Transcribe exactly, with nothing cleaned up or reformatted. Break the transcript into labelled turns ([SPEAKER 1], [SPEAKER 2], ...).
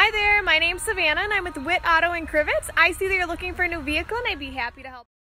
[SPEAKER 1] Hi there, my name's Savannah and I'm with Witt Auto in Crivets. I see that you're looking for a new vehicle and I'd be happy to help.